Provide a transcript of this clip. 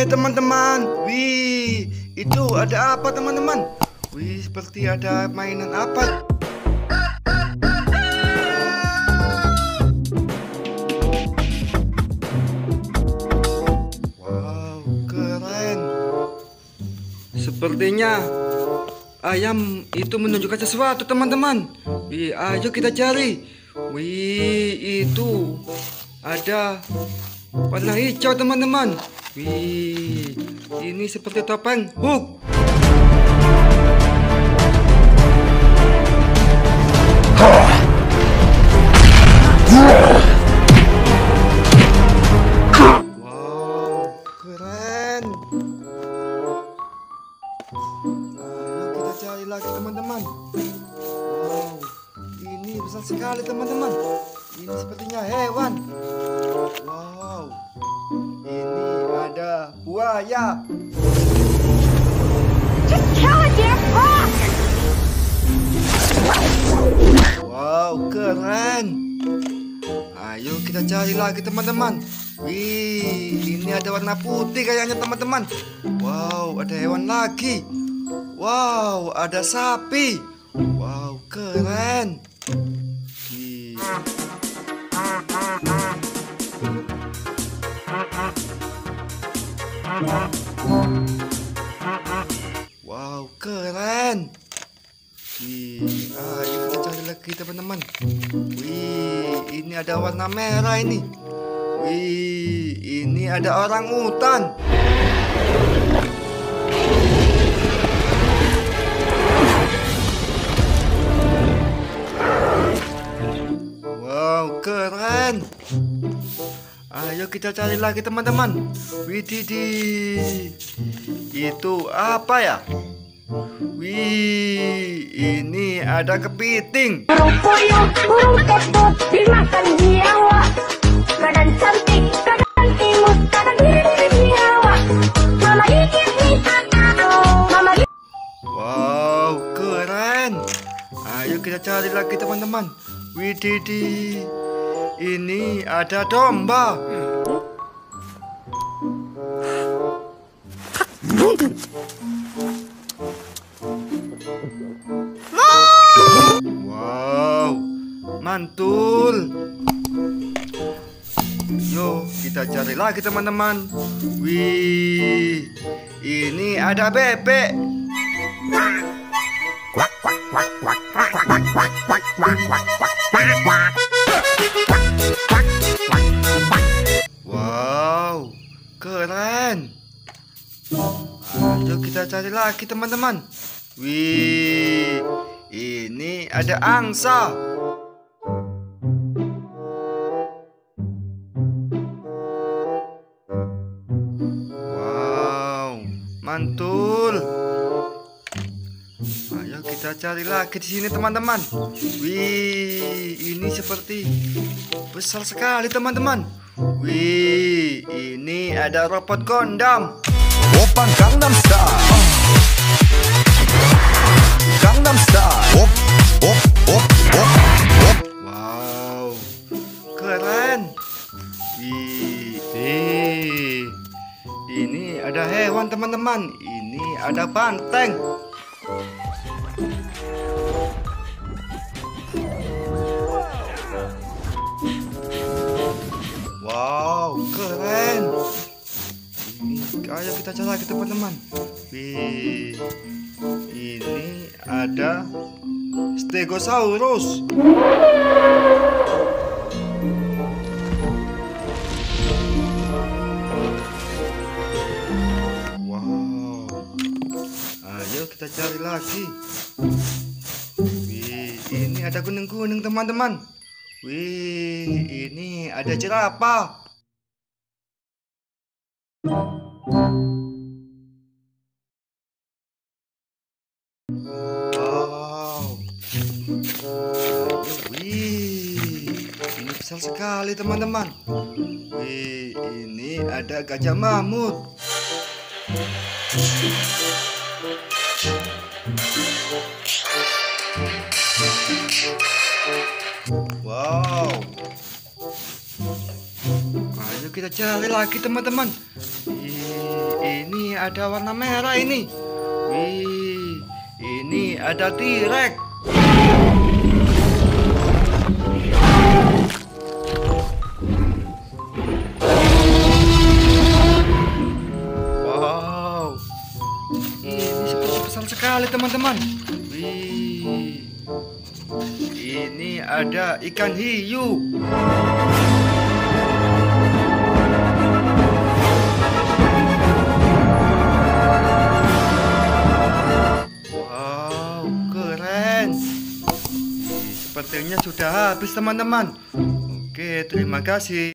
teman-teman. Wih, itu ada apa teman-teman? Wih, seperti ada mainan apa? Wow, keren. Sepertinya ayam itu menunjukkan sesuatu teman-teman. Wih, ayo kita cari. Wih, itu ada warna hijau teman-teman. Wih, ini seperti topeng Hulk. Wow, keren. Ayo kita cari lagi teman-teman. Wow, ini besar sekali teman-teman. Ini sepertinya hewan. Wow, ini ada buaya. Wow, keren. Ayo kita cari lagi teman-teman. Wih, ini ada warna putih kayaknya teman-teman. Wow, ada hewan lagi. Wow, ada sapi. Wow, keren. Wih. Wow, keren. Wih, ayo kita cari lagi teman-teman. Wih, ini ada warna merah ini. Wih, ini ada orang utan. Wow, keren. Ayo kita cari lagi teman-teman. Widih, itu apa ya? Wih, ini ada kepiting. Burung puyuh, burung ketut dimakan biawak. Kadang cantik, kadang imut, kadang biawak. Mama gigit nih, mama gigit. Wow, keren. Ayo kita cari lagi teman-teman. Widih, ini ada domba. Wow, mantul. Yuk kita cari lagi teman-teman. Wih, ini ada bebek. Wow, keren. Ayo kita cari lagi teman-teman. Wih, ini ada angsa. Wow, mantul. Ayo kita cari lagi di sini teman-teman. Wih, ini seperti besar sekali teman-teman. Wih, ini ada robot Gundam. Oppan Gangnam Style. Gangnam Style. Op, op, op, op, op. Wow, keren. Wih, ini ada hewan teman-teman. Ini ada banteng. Wow, keren. Ayo kita cari lagi teman-teman. Wih, ini ada Stegosaurus. Wow, ayo kita cari lagi. Wih, ini ada kuning-kuning teman-teman. Wih, ini ada jerapah. Wow. Wih, ini besar sekali teman-teman. Wih, ini ada gajah mamut. Wow. Ayo kita cari lagi teman-teman. ini ada warna merah ini. Wih, ini ada T-Rex. Wow, ini seperti besar sekali teman-teman. Wih, ini ada ikan hiu. Wow, keren. Sepertinya sudah habis teman-teman. Oke, terima kasih.